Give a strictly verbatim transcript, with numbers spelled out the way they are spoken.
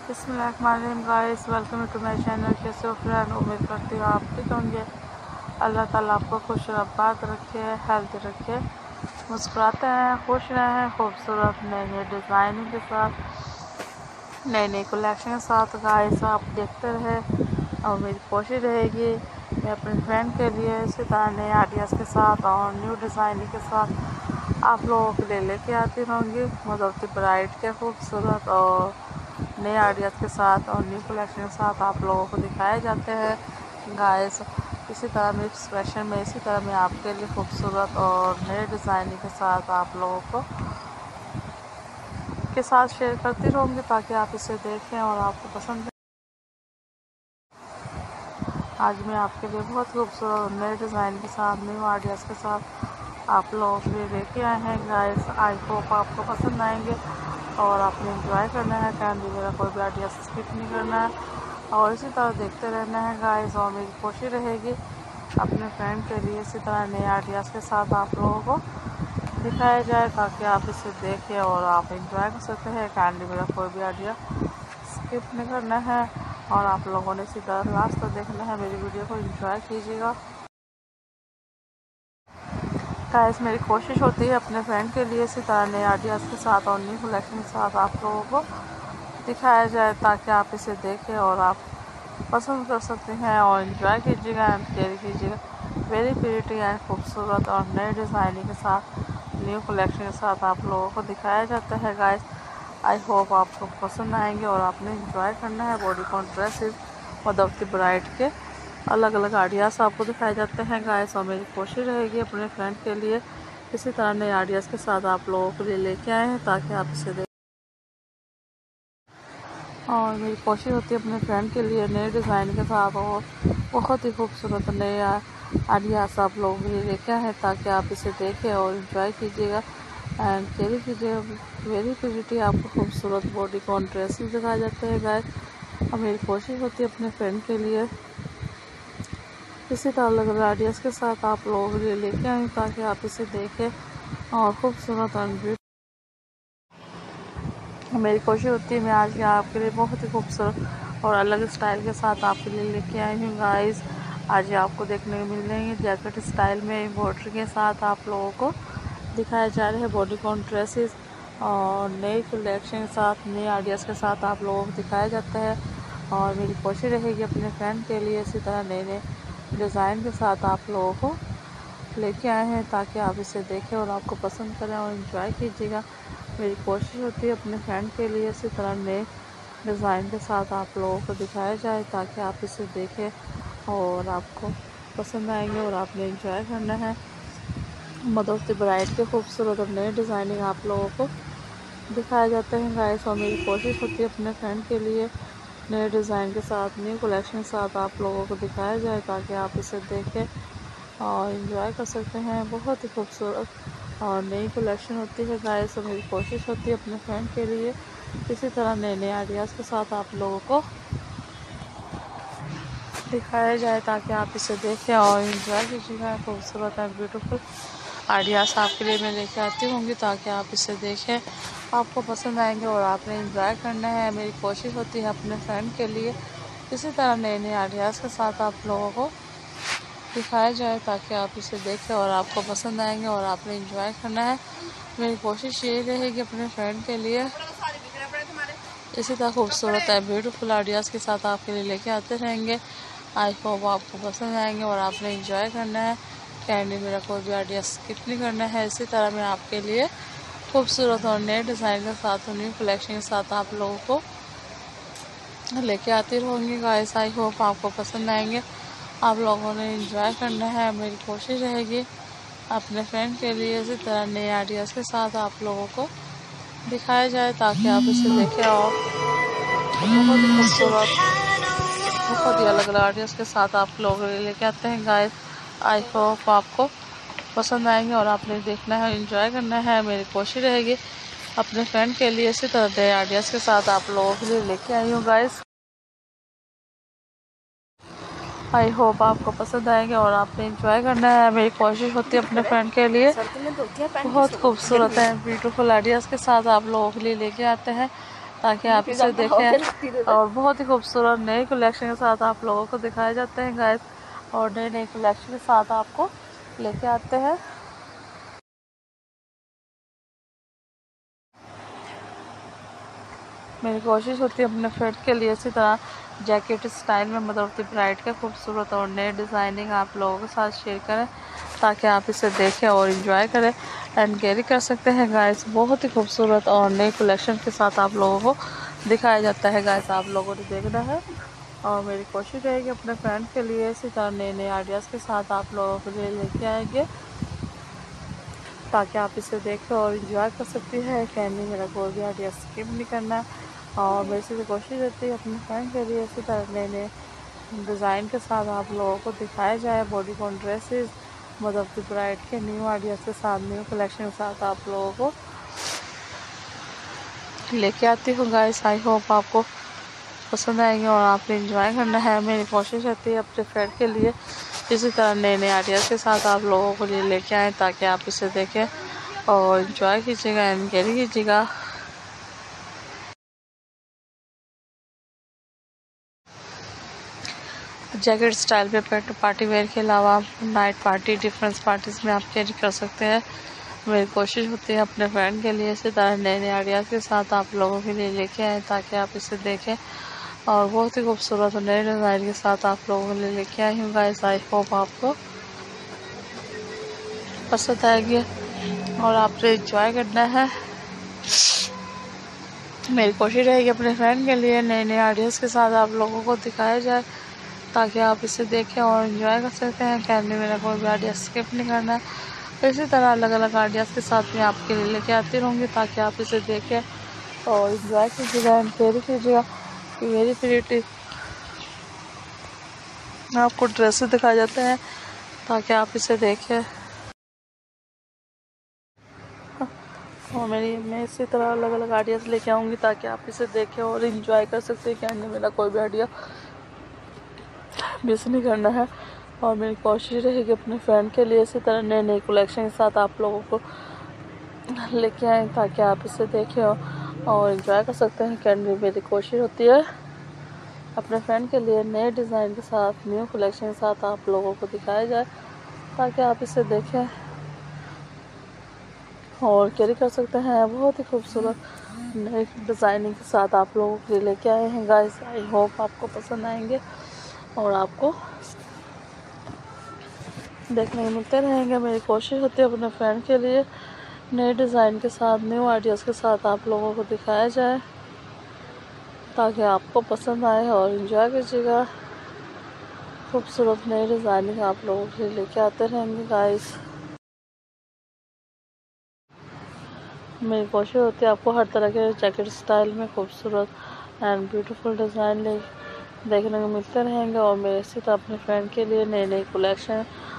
बिस्मिल्लाहिर्रहमानिर्रहीम guys, welcome to my channel. कैसे हो फ्रेंड? उम्मीद करती हूँ आप ठीक होंगे। अल्लाह ताला आपको खुश और आबाद रखे, हेल्थ रखे, मुस्कुराते हैं, खुश रहें, खूबसूरत नए नए डिज़ाइनिंग के साथ, नए नए कलेक्शन के साथ। गाइस आप देखते रहे और मेरी कोशिश रहेगी मैं अपने फ्रेंड के लिए इसी तरह नए आइडियाज़ के साथ और न्यू डिज़ाइनिंग के साथ आप लोगों के लिए लेके आती रहूँगी। मदरती ब्राइड के खूबसूरत और नए आइडियाज़ के साथ और न्यू कलेक्शन के साथ आप लोगों को दिखाए जाते हैं गाइस। इसी तरह मेरे एक्सप्रेशन में इसी तरह मैं आपके लिए खूबसूरत और नए डिज़ाइनिंग के साथ आप लोगों को के साथ शेयर करती रहूँगी ताकि आप इसे देखें और आपको पसंद। आज मैं आपके लिए बहुत खूबसूरत और नए डिज़ाइन के साथ न्यू आइडियाज़ के साथ आप लोगों के लिए लेके आए हैं गाइस। आई होप आपको पसंद आएंगे और आपने एंजॉय करना है। कैंडी मेरा कोई भी आइडिया स्किप नहीं करना है और इसी तरह देखते रहना है गाइस। और मेरी कोशिश रहेगी अपने फ्रेंड के लिए इसी तरह नए आइडियाज़ के साथ आप लोगों को दिखाया जाए ताकि आप इसे देखें और आप एंजॉय कर सकते हैं। कैंडी मेरा कोई भी आइडिया स्किप नहीं करना है और आप लोगों ने इसी तरह लास्ट तक देखना है। मेरी वीडियो को एंजॉय कीजिएगा गाइस। मेरी कोशिश होती है अपने फ्रेंड के लिए इसी तरह नए आइडियाज़ के साथ और न्यू कलेक्शन के साथ आप लोगों को दिखाया जाए ताकि आप इसे देखें और आप पसंद कर सकते हैं और एंजॉय कीजिएगा एंड कैरी कीजिएगा। वेरी प्रिटी एंड खूबसूरत और नए डिज़ाइनिंग के साथ न्यू कलेक्शन के साथ आप लोगों को दिखाया जाता है गाइस। आई होप आपको पसंद आएंगे और आपने एंजॉय करना है। बॉडी कॉन ड्रेसेस मदरती ब्राइड के अलग अलग आइडियाज़ आपको दिखाए जाते हैं गाइस। और मेरी कोशिश रहेगी अपने फ्रेंड के लिए इसी तरह नए आइडियाज़ के साथ आप लोगों के लिए लेके आए हैं ताकि आप इसे देखें। और मेरी कोशिश होती है अपने फ्रेंड के लिए नए डिज़ाइन के साथ और बहुत ही खूबसूरत नए आइडियाज़ आप लोगों के लिए लेके आए हैं ताकि आप इसे देखें और एंजॉय कीजिएगा एंड कैरी कीजिएगा। वेरी प्रिटी आपको खूबसूरत बॉडी कॉन ड्रेसेस दिखाए जाते हैं गाइस। और मेरी कोशिश होती है अपने फ्रेंड के लिए इसी तरह अलग अलग आइडियाज़ के साथ आप लोगों के लिए लेके आए ताकि आप इसे देखें और खूबसूरत एंड मेरी कोशिश होती है मैं आज यहाँ आपके लिए बहुत ही खूबसूरत और अलग स्टाइल के साथ आपके लिए लेके आई हूँ गाइस। आज आपको देखने को मिल रही है जैकेट स्टाइल में एम्ब्रॉयडरी के साथ आप लोगों को दिखाया जा रहा है बॉडी कॉन ड्रेसेस और नए कलेक्शन के साथ नए आइडियाज़ के साथ आप लोगों को दिखाया जाता है। और मेरी कोशिश रहेगी अपने फ्रेंड के लिए इसी तरह नए नए डिज़ाइन के साथ आप लोगों को लेके आए हैं ताकि आप इसे देखें और आपको पसंद करें और एंजॉय कीजिएगा। मेरी कोशिश होती है अपने फ्रेंड के लिए इसी तरह नए डिज़ाइन के साथ आप लोगों को दिखाया जाए ताकि आप इसे देखें और आपको पसंद आएंगे और आपने एंजॉय करना है। मदरती ब्राइड के खूबसूरत और नए डिज़ाइनिंग आप लोगों को दिखाए जाते हैं गाइस। और मेरी कोशिश होती है अपने फ्रेंड के लिए नए डिज़ाइन के साथ न्यू कलेक्शन के साथ आप लोगों को दिखाया जाए ताकि आप इसे देखें और एंजॉय कर सकते हैं। बहुत ही खूबसूरत और नई कलेक्शन होती है गाइस। और मेरी कोशिश होती है अपने फ्रेंड के लिए इसी तरह नए नए आइडियाज़ के साथ आप लोगों को दिखाया जाए ताकि आप इसे देखें और एंजॉय कीजिएगा। खूबसूरत एंड ब्यूटीफुल आइडियाज़ आपके लिए मैं लेके आती होंगी ताकि आप इसे देखें, आपको पसंद आएंगे और आपने एंजॉय करना है। मेरी कोशिश होती है अपने फ्रेंड के लिए इसी तरह नए नए आइडियाज़ के साथ आप लोगों को दिखाया जाए ताकि आप इसे देखें और आपको पसंद आएंगे और आपने एंजॉय करना है। मेरी कोशिश ये रहेगी अपने फ्रेंड के लिए इसी तरह खूबसूरत है ब्यूटीफुल आइडियाज़ के साथ आपके लिए लेके आते रहेंगे। आई होप आपको पसंद आएंगे और आपने एंजॉय करना है। कैंडी मेरा कोई भी आइडिया स्किप नहीं करना है। इसी तरह मैं आपके लिए खूबसूरत और नए डिज़ाइन के साथ और न्यू कलेक्शन के साथ आप लोगों को लेके आती रहूँगी गाइस। आई होप आपको पसंद आएंगे, आप लोगों ने एंजॉय करना है। मेरी कोशिश रहेगी अपने फ्रेंड के लिए इसी तरह नए आइडियाज़ के साथ आप लोगों को दिखाया जाए ताकि आप इसे देखें और बहुत ही खूबसूरत बहुत ही अलग अलग आइडियाज़ के साथ आप लोग लेके आते हैं गाइस। आई होप आपको पसंद आएंगे और आपने देखना है एंजॉय करना है। मेरी कोशिश रहेगी अपने फ्रेंड के लिए इसी तरह नए आइडियाज़ के साथ आप लोगों के लिए लेके आई हूँ गाइस। आई होप आपको पसंद आएंगे और आपने एंजॉय करना है। मेरी कोशिश होती है अपने फ्रेंड के लिए बहुत खूबसूरत है ब्यूटीफुल आइडियाज़ के साथ आप लोगों के लिए लेके आते हैं ताकि आप इसे देखें। और बहुत ही खूबसूरत नए कलेक्शन के साथ आप लोगों को दिखाए जाते हैं गाइस, और नए नए कलेक्शन के साथ आपको लेके आते हैं। मेरी कोशिश होती है अपने फ्रेंड के लिए इसी तरह जैकेट स्टाइल में मदरती ब्राइड के खूबसूरत और नए डिज़ाइनिंग आप लोगों के साथ शेयर करें, ताकि आप इसे देखें और इन्जॉय करें एंड कैरी कर सकते हैं गाइस। बहुत ही खूबसूरत और नए कलेक्शन के साथ आप लोगों को दिखाया जाता है गाइस, आप लोगों ने देखना है। और मेरी कोशिश रहेगी अपने फ्रेंड के लिए इसी तरह नए नए आइडियाज़ के साथ आप लोगों के लिए लेके आएंगे, ताकि आप इसे देखें और इन्जॉय कर सकती है। कहने मेरा कोई भी आइडिया स्किप नहीं करना है। और मेरी से कोशिश रहती है अपने फ्रेंड के लिए इसी तरह नए नए डिज़ाइन के साथ आप लोगों को दिखाया जाए। बॉडी कॉन ड्रेसेस मदरती ब्राइड के न्यू आइडियाज़ के साथ, न्यू कलेक्शन के साथ आप लोगों को लेके आती हूँ गाइस। आई होप आपको पसंद आएंगे और आपने इंजॉय करना है। मेरी कोशिश रहती है अपने फ्रेंड के लिए इसी तरह नए नए आइडियाज़ के साथ आप लोगों को लिए लेके आएँ, ताकि आप इसे देखें और इंजॉय कीजिएगा एंड कैरी कीजिएगा। जैकेट स्टाइल पे पेट पार्टी वेयर के अलावा नाइट पार्टी डिफरेंस पार्टीज़ में आप कैरी कर सकते हैं। मेरी कोशिश होती है अपने फ्रेंड के लिए इसी तरह नए नए आइडियाज़ के साथ आप लोगों के लिए लेके आए, ताकि आप इसे देखें और बहुत ही खूबसूरत और नए डिज़ाइन के साथ आप लोगों के लिए लेके आई हूँ गाइस। आई होप आपको पसंद आएगी और आपने इंजॉय करना है। मेरी कोशिश रहेगी अपने फ्रेंड के लिए नए नए आइडियाज़ के साथ आप लोगों को दिखाया जाए, ताकि आप इसे देखें और इन्जॉय कर सकते हैं। कहने मेरा कोई भी आइडिया स्किप नहीं करना है। इसी तरह अलग अलग आइडियाज़ के साथ मैं आपके लिए लेके आती रहूँगी, ताकि आप इसे देखें और इन्जॉय कीजिएगा एंड कैरी कीजिएगा। वेरी प्रीटी आपको ड्रेसेस दिखाए जाते हैं, ताकि आप इसे देखें। और मेरी मैं इसी तरह अलग अलग आइडियाज़ लेके आऊँगी, ताकि आप इसे देखें और इन्जॉय कर सकते हैं। कहने मेरा कोई भी आइडिया मिस नहीं करना है। और मेरी कोशिश रहेगी अपने फ्रेंड के लिए इसी तरह नए नए कलेक्शन के साथ आप लोगों को लेके आए, ताकि आप इसे देखें और इन्जॉय कर सकते हैं। कहने मेरी कोशिश होती है अपने फ्रेंड के लिए नए डिज़ाइन के साथ, न्यू कलेक्शन के साथ आप लोगों को दिखाया जाए, ताकि आप इसे देखें और कैरी कर सकते हैं। बहुत ही खूबसूरत नए डिज़ाइनिंग के साथ आप लोगों के लिए लेके आए हैं गाइस। आई होप आपको पसंद आएंगे और आपको देखने को मिलते रहेंगे। मेरी कोशिश होती है अपने फ्रेंड के लिए नए डिज़ाइन के साथ, न्यू आइडियाज़ के साथ आप लोगों को दिखाया जाए, ताकि आपको पसंद आए और इन्जॉय कीजिएगा। खूबसूरत नए डिज़ाइनिंग आप लोगों के लिए लेके आते रहेंगे गाइस। मेरी कोशिश होती है आपको हर तरह के जैकेट स्टाइल में खूबसूरत एंड ब्यूटीफुल डिज़ाइन ले देखने को मिलते रहेंगे। और मैं इसी तरह अपने फ्रेंड के लिए नए नए कलेक्शन